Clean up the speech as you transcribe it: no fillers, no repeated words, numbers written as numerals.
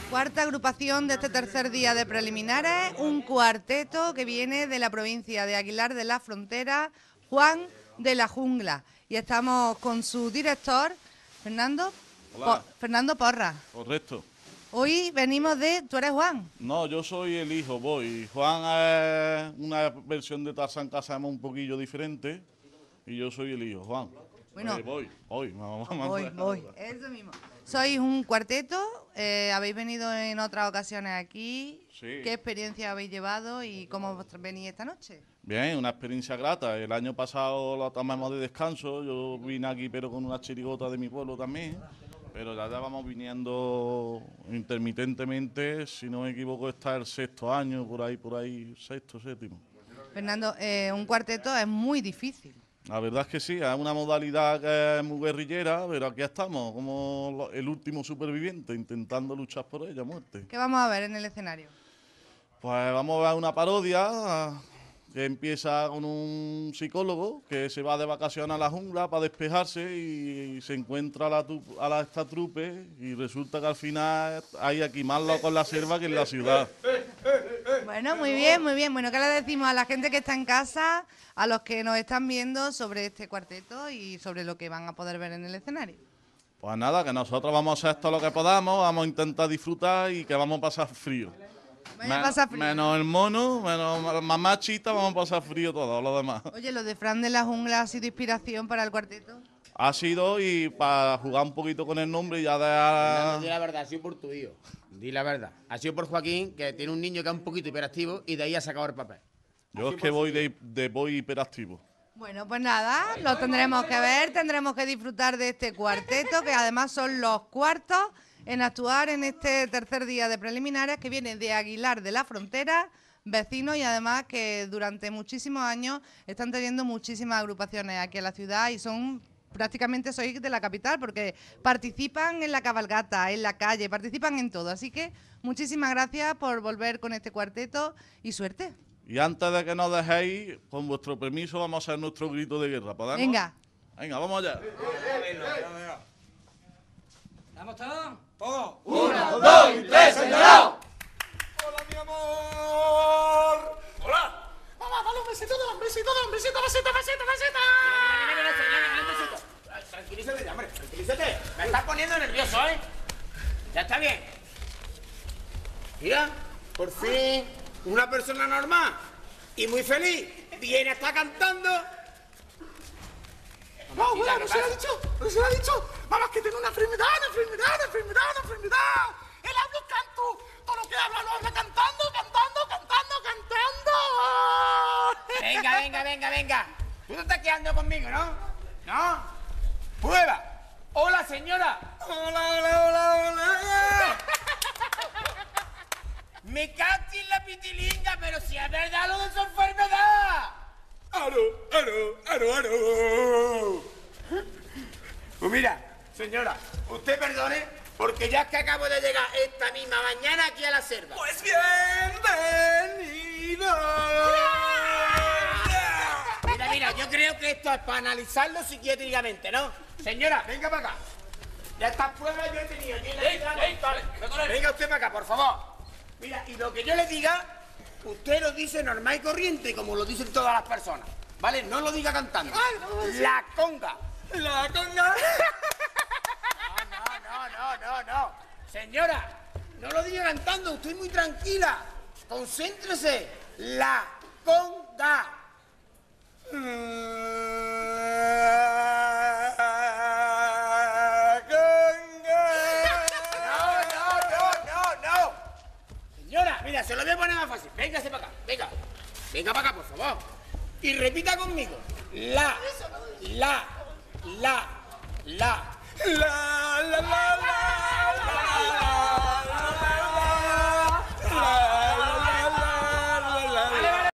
Cuarta agrupación de este tercer día de preliminares, un cuarteto que viene de la provincia de Aguilar de la Frontera, Juan de la Jungla. Y estamos con su director, Fernando Porras. Correcto. Hoy venimos de... ¿Tú eres Juan? No, yo soy el hijo, Boy. Juan es una versión de Tarzán que hacemos un poquillo diferente y yo soy el hijo, Juan. Bueno, Voy. Voy, eso mismo. Sois un cuarteto, habéis venido en otras ocasiones aquí. Sí. ¿Qué experiencia habéis llevado y cómo venís esta noche? Bien, una experiencia grata. El año pasado lo tomamos de descanso. Yo vine aquí, pero con una chirigota de mi pueblo también. Pero ya vamos viniendo intermitentemente. Si no me equivoco, está el sexto año, por ahí, sexto, séptimo. Fernando, un cuarteto es muy difícil. La verdad es que sí, es una modalidad que es muy guerrillera, pero aquí estamos, como el último superviviente, intentando luchar por ella a muerte. ¿Qué vamos a ver en el escenario? Pues vamos a ver una parodia que empieza con un psicólogo que se va de vacaciones a la jungla para despejarse y se encuentra a esta trupe y resulta que al final hay aquí más locos en la selva que en la ciudad. Bueno, muy bien, muy bien. Bueno, ¿qué le decimos a la gente que está en casa, a los que nos están viendo sobre este cuarteto y sobre lo que van a poder ver en el escenario? Pues nada, que nosotros vamos a hacer todo lo que podamos, vamos a intentar disfrutar y que vamos a pasar frío. Menos el mono, menos mamá Chita, vamos a pasar frío todos los demás. Oye, lo de Fran de la Jungla ha sido inspiración para el cuarteto. Ha sido y para jugar un poquito con el nombre ya de... Fernando, di la verdad, ha sido por tu hijo. Di la verdad. Ha sido por Joaquín, que tiene un niño que es un poquito hiperactivo y de ahí ha sacado el papel. Yo es que voy de voy hiperactivo. Bueno, pues nada, lo tendremos que ver, tendremos que disfrutar de este cuarteto, que además son los cuartos en actuar en este tercer día de preliminares, que viene de Aguilar de la Frontera, vecinos, y además que durante muchísimos años están teniendo muchísimas agrupaciones aquí en la ciudad y son... Prácticamente sois de la capital porque participan en la cabalgata, en la calle, participan en todo. Así que muchísimas gracias por volver con este cuarteto y suerte. Y antes de que nos dejéis, con vuestro permiso, vamos a hacer nuestro grito de guerra. ¿Podemos? Venga. Venga, vamos allá. ¿Estamos todos? ¡Todos! ¡Uno, dos y tres, señalado! ¡Hola, mi amor! ¡Hola! Vamos, dale un besito, besito. Tranquilízate ya, hombre, tranquilízate. Me estás poniendo nervioso, ¿eh? Ya está bien. Mira, por fin, una persona normal y muy feliz viene a estar cantando. No, abuela, no se lo ha dicho. Vamos, que tengo una enfermedad. Él habla y canto. Todo lo que habla lo habla cantando. Venga. Tú te estás quedando conmigo, ¿no? ¿No? Prueba. Hola, señora. Hola. Me cago en la pitilinga, pero si es verdad lo de su enfermedad. ¡Aro! Pues mira, señora, usted perdone, porque ya es que acabo de llegar esta misma mañana aquí a la selva. Pues bienvenido. Mira, yo creo que esto es para analizarlo psiquiátricamente, ¿no? Señora, venga para acá. Ya estas pruebas yo he tenido. Venga usted para acá, por favor. Mira, y lo que yo le diga, usted lo dice normal y corriente, como lo dicen todas las personas. ¿Vale? No lo diga cantando. La conga. No. Señora, no lo diga cantando, estoy muy tranquila. Concéntrese. La conga. No. Señora, mira, se lo voy a poner más fácil. Véngase para acá, venga para acá, por favor. Y repita conmigo. La.